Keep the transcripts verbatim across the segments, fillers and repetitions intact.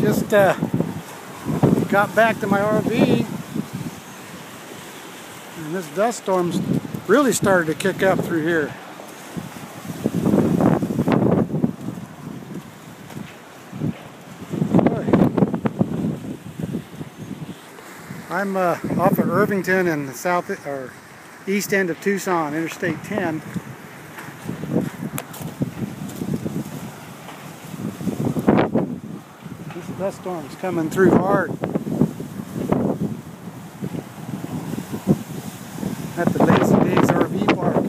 Just uh, got back to my R V, and this dust storm's really started to kick up through here. I'm uh, off of Irvington in the south or east end of Tucson, Interstate ten. This dust storm's coming through hard at the Lazy Days R V park.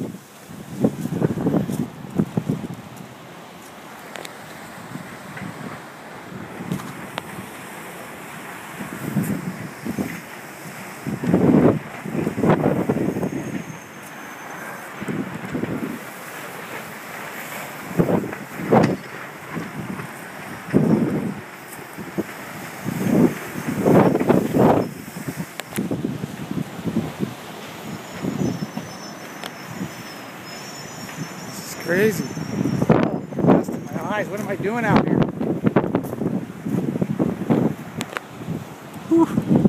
Crazy. Dust in my eyes. What am I doing out here? Whew.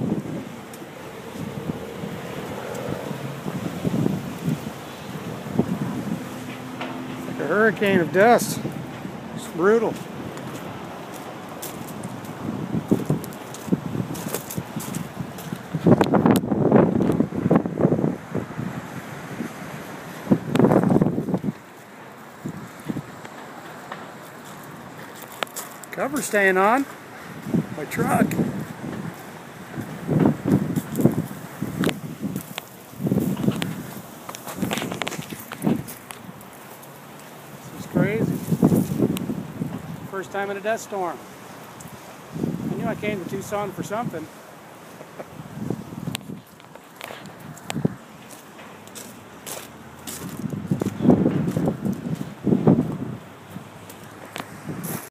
It's like a hurricane of dust. It's brutal. Cover staying on my truck. This is crazy. First time in a dust storm. I knew I came to Tucson for something.